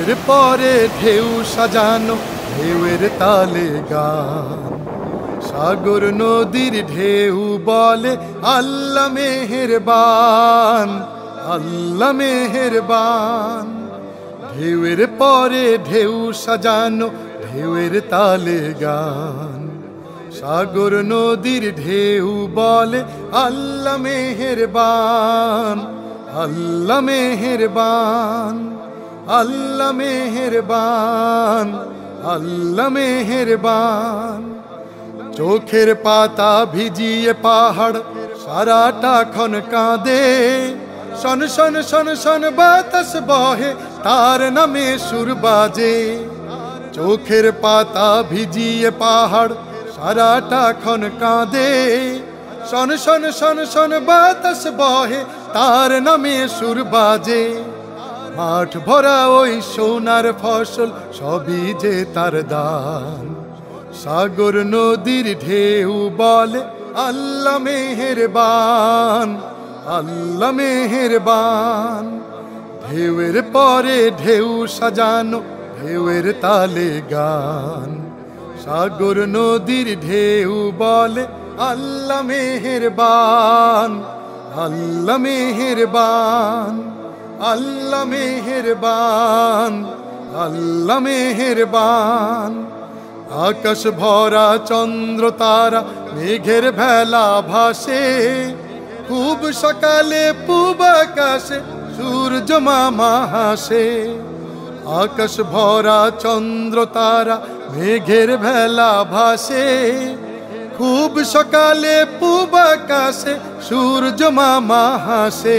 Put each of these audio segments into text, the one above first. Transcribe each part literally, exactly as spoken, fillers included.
ঢেউয়ের পরে ঢেউ সাজানো, ঢেউয়ের তালে গান। সাগর নদীর ঢেউ বলে আল্লাহ মেহেরবান, আল্লাহ মেহেরবান। ঢেউয়ের পরে ঢেউ সাজানো, ঢেউয়ের তালে গান। সাগর নদীর ঢেউ বলে আল্লাহ মেহেরবান, আল্লাহ মেহেরবান, আল্লাহ মেহেরবান, আল্লাহ মেহেরবান। চোখের পাতা ভিজিয়ে পাহাড় সারাটা ক্ষণ কাঁদে, শন শন শন শন বাতাস বহে তার নামে সুর বাজে। চোখের পাতা ভিজিয়ে পাহাড় সারাটা ক্ষণ কাঁদে, শন শন শন শন বাতাস বহে তার নামে সুর বাজে। মাঠ ভরা ওই সোনার ফসল সবই যে তার দান। সাগর নদীর ঢেউ বলে আল্লাহ মেহেরবান, আল্লাহ মেহেরবান। ঢেউয়ের পরে ঢেউ সাজানো, ঢেউয়ের তালে গান। সাগর নদীর ঢেউ বলে আল্লাহ মেহেরবান, আল্লাহ মেহেরবান, আল্লাহ মেহেরবান, আল্লাহ মেহেরবান। আকাশ ভরা চন্দ্র তারা মেঘের ভেলা ভাসে, খুব সকালে পূব আকাশে সূর্য মামা হাসে। আকাশ ভরা চন্দ্র তারা মেঘের ভেলা ভাসে, খুব সকালে পূব আকাশে সূর্য মামা হাসে।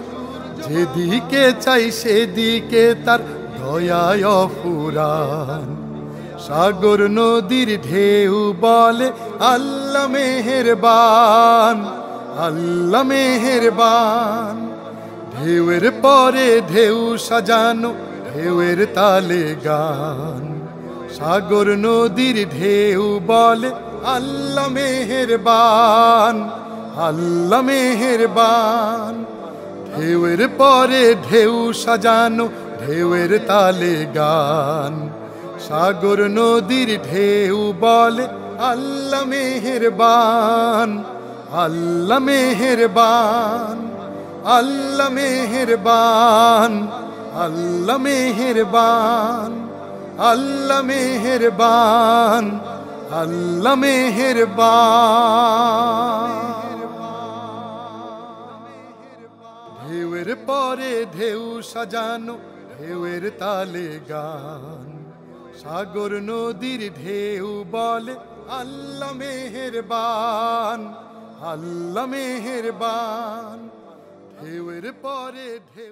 যেদিকে চাই সেদিকে তার দয়ায় অফুরান। সাগর নদীর ঢেউ বলে আল্লাহ মেহেরবান, আল্লাহ মেহেরবান। ঢেউয়ের পরে ঢেউ সাজানো, ঢেউয়ের তালে গান। সাগর নদীর ঢেউ বলে আল্লাহ মেহেরবান, আল্লাহ মেহেরবান। ঢেউয়ের পরে ঢেউ সাজানো, ঢেউয়ের তালে গান। সাগর নদীর ঢেউ বলে আল্লাহ মেহেরবান, আল্লাহ মেহেরবান, আল্লাহ মেহেরবান, আল্লাহ মেহেরবান, আল্লাহ মেহেরবান, আল্লাহ মেহেরবান। ঢেউয়ের পরে ঢেউ সাজানো, ঢেউয়ের তালে গান। সাগর নদীর ঢেউ বলে আল্লাহ মেহেরবান, আল্লাহ মেহেরবান। ঢেউয়ের পরে ঢেউ